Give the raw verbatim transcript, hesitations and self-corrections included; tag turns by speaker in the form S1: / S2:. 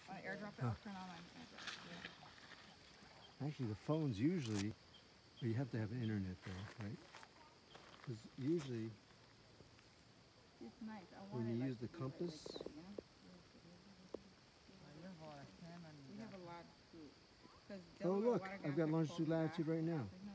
S1: Want to airdrop it?
S2: Huh.
S1: I'll turn on my airdrop. Yeah.
S2: Actually, the phones usually, well, you have to have internet though, right? Because usually,
S1: It's nice. I want
S2: when
S1: it
S2: you
S1: like
S2: use the
S1: to be like-
S2: compass,
S1: like that, you know? We have a lot of fruit. 'Cause
S2: oh
S1: Delaware
S2: look,
S1: water
S2: I've
S1: gas
S2: got
S1: are
S2: longitude
S1: close
S2: latitude
S1: back.
S2: right now.
S1: There's